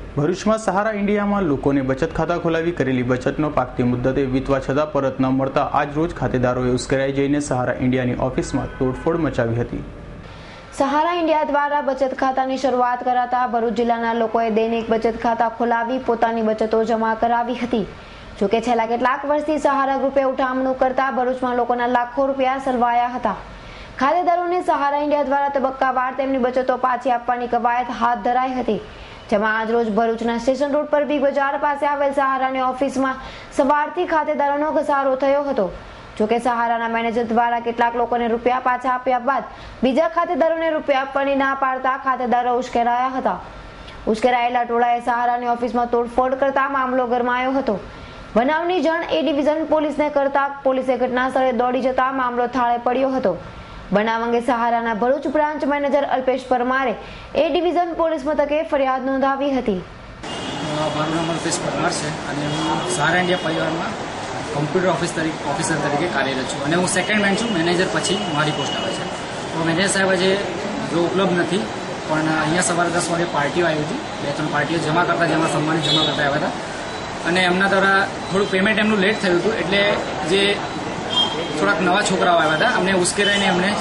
ભરૂચમાં સહારા ઇન્ડિયામાં લોકોને બચત ખાતા ખોલાવી કરેલી બચતનો પાકતી મુદ્દતે વીતવા છતાં પરત ન મળતા આજ રોજ ખાતેદારોએ ઉશ્કેરાઈ જઈને સહારા ઇન્ડિયાની ઓફિસમાં તોડફોડ મચાવી હતી। સહારા ઇન્ડિયા દ્વારા બચત ખાતાની શરૂઆત કરાતા ભરૂચ જિલ્લાના લોકોએ દૈનિક બચત ખાતા ખોલાવી પોતાની બચતો જમા કરાવી હતી। જોકે છેલ્લા કેટલાક વર્ષથી સહારા ગ્રુપે ઉઠામણું કરતા ભરૂચમાં લોકોના લાખો રૂપિયા સલવાયા હતા। ખાતેદારોને સહારા ઇન્ડિયા દ્વારા તબક્કાવાર તેમની બચતો પાછી આપવાની કવાયત હાથ ધરાઈ હતી, જેમાં આજરોજ ભરૂચના સ્ટેશન રોડ પર બિગ બજાર પાસે આવેલ સહારાની ઓફિસમાં સવારથી ખાતેદારોનો ઘસારો થયો હતો। જોકે સહારાના મેનેજર દ્વારા કેટલાક લોકોને રૂપિયા પાછા આપ્યા બાદ બીજા ખાતેદારોને રૂપિયા આપવાની ના પાડતા ખાતેદારો ઉશ્કેરાયા હતા। ઉશ્કેરાયેલા ટોળાએ સહારાની ઓફિસમાં તોડફોડ કરતા મામલો ગરમાયો હતો। બનાવની જાણ એ ડિવિઝન પોલીસને કરતા પોલીસે ઘટના સ્થળે દોડી જતા મામલો થાળે પડ્યો હતો। બનાવ અંગે સહારાના ભરૂચ બ્રાન્ચ મેનેજર અલ્પેશ પરમારે એ ડિવિઝન પોલીસ મથકે ફરિયાદ નોંધાવી હતી। મારું નામ અલ્પેશ પરમાર છે અને હું સહારા ઇન્ડિયા પરિવારમાં કોમ્પ્યુટર ઓફિસર તરીકે કાર્યરત છું અને હું સેકન્ડ મેન છું। મેનેજર પછી મારી પોસ્ટ આવે છે। તો મેનેજર સાહેબ આજે જો ઉપલબ્ધ નથી, પણ અહીંયા સવારે 10 વાગે પાર્ટીઓ આવી હતી, 2-3 પાર્ટીઓ જમા કરતા સન્માનિત જમા કરતા આવ્યા હતા અને એમના દ્વારા થોડું પેમેન્ટ એમનું લેટ થયું હતું, એટલે જે થોડાક નવા છોકરાઓ આવ્યા હતા અમને ઉશ્કેરાઈને એમને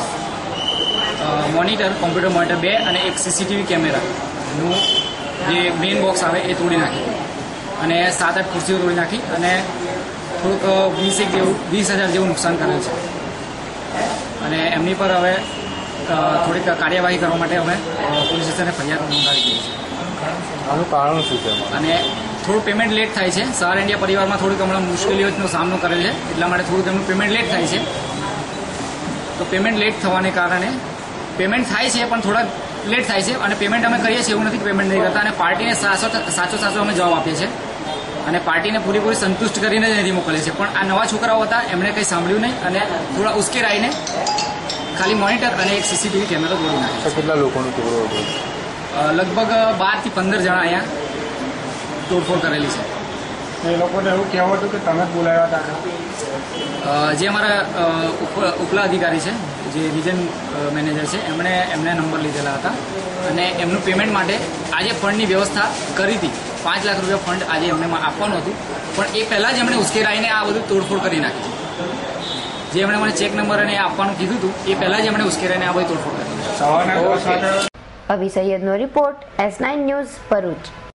કોમ્પ્યુટર મોનિટર 2 અને એક સીસીટીવી કેમેરાનું જે મેઇન બોક્સ આવે એ તોડી નાખી અને 7-8 ખુરશીઓ તોડી નાખી અને થોડુંક 20,000 જેવું નુકસાન કરેલ છે અને એમની પર હવે થોડીક કાર્યવાહી કરવા માટે અમે પોલીસ સ્ટેશને ફરિયાદ નોંધાવી દીધી છે। આનું કારણ શું છે? અને થોડું પેમેન્ટ લેટ થાય છે। સહારા ઇન્ડિયા પરિવારમાં થોડીક હમણાં મુશ્કેલીઓનો સામનો કરેલ છે, એટલા માટે થોડુંક એમનું પેમેન્ટ લેટ થાય છે। તો પેમેન્ટ લેટ થવાને કારણે પેમેન્ટ થાય છે પણ થોડાક લેટ થાય છે અને પેમેન્ટ અમે કરીએ છીએ, એવું નથી કે પેમેન્ટ નહીં કરતા અને પાર્ટીને સાચો અમે જવાબ આપીએ છીએ અને પાર્ટીને પૂરેપૂરી સંતુષ્ટ કરીને જ નથી મોકલે છે। પણ આ નવા છોકરાઓ હતા એમણે કંઈ સાંભળ્યું નહીં અને થોડા ઉશ્કેરાઈને ખાલી મોનિટર અને એક સીસીટીવી કેમેરો તોડી નાખ્યો। કેટલા લોકોનો ટુકડો હતો? લગભગ 12 થી 15 જણા અહીંયા તોડફોડ કરેલી છે। એ લોકોને એવું કહેવું હતું કે તમે બોલાવ્યા હતા? જે અમારા ઉપલા અધિકારી છે, જે રિજન મેનેજર છે, એમને નંબર લીધેલા હતા અને એમનું પેમેન્ટ માટે આજે ફંડની વ્યવસ્થા કરી હતી। 5 લાખ રૂપિયા ફંડ આજે એમને આપવાનું હતું, પણ એ પહેલાં જ એમણે ઉશ્કેરાઈને આ બધું તોડફોડ કરી નાખી છે। જે એમણે મને ચેક નંબર અને આપવાનું કીધું હતું એ પહેલાં જ એમણે ઉશ્કેરાઈને આ બધી તોડફોડ કરી। અભી સૈયદનો રિપોર્ટ, S9 ન્યૂઝ, ભરૂચ।